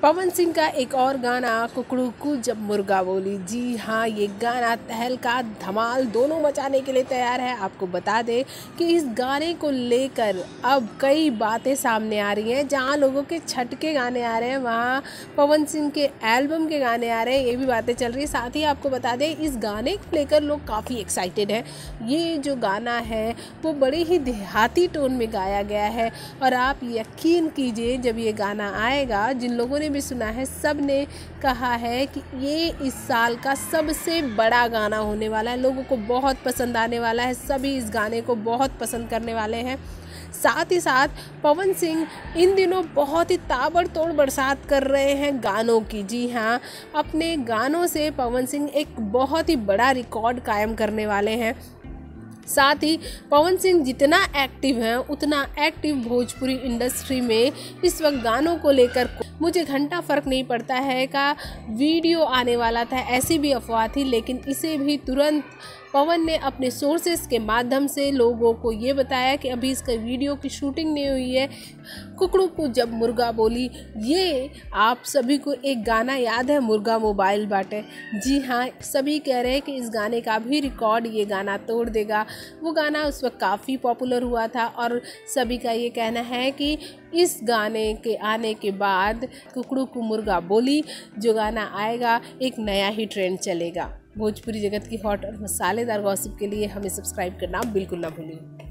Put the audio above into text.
पवन सिंह का एक और गाना कुकड़ू जब मुर्गा बोली। जी हाँ, ये गाना तहलका धमाल दोनों मचाने के लिए तैयार है। आपको बता दें कि इस गाने को लेकर अब कई बातें सामने आ रही हैं। जहाँ लोगों के छठ के गाने आ रहे हैं, वहाँ पवन सिंह के एल्बम के गाने आ रहे हैं, ये भी बातें चल रही है। साथ ही आपको बता दें, इस गाने को लेकर लोग काफ़ी एक्साइटेड हैं। ये जो गाना है वो बड़े ही देहाती टोन में गाया गया है और आप यकीन कीजिए, जब ये गाना आएगा, जिन लोगों ने भी सुना है सब ने कहा है कि ये इस साल का सबसे बड़ा गाना होने वाला है। लोगों को बहुत पसंद आने वाला है, सभी इस गाने को बहुत पसंद करने वाले हैं। साथ ही साथ पवन सिंह इन दिनों बहुत ही ताबड़तोड़ बरसात कर रहे हैं गानों की। जी हाँ, अपने गानों से पवन सिंह एक बहुत ही बड़ा रिकॉर्ड कायम करने वाले हैं। साथ ही पवन सिंह जितना एक्टिव हैं उतना एक्टिव भोजपुरी इंडस्ट्री में इस वक्त गानों को लेकर मुझे घंटा फ़र्क नहीं पड़ता है का वीडियो आने वाला था, ऐसी भी अफवाह थी, लेकिन इसे भी तुरंत पवन ने अपने सोर्सेस के माध्यम से लोगों को ये बताया कि अभी इसका वीडियो की शूटिंग नहीं हुई है। कुकड़ू जब मुर्गा बोली, ये आप सभी को एक गाना याद है, मुर्गा मोबाइल बाटे। जी हाँ, सभी कह रहे हैं कि इस गाने का भी रिकॉर्ड ये गाना तोड़ देगा। वो गाना उस वक्त काफ़ी पॉपुलर हुआ था और सभी का ये कहना है कि इस गाने के आने के बाद कुकड़ू मुर्गा बोली जो गाना आएगा, एक नया ही ट्रेंड चलेगा। भोजपुरी जगत की हॉट और मसालेदार गॉसिप के लिए हमें सब्सक्राइब करना बिल्कुल ना भूलिए।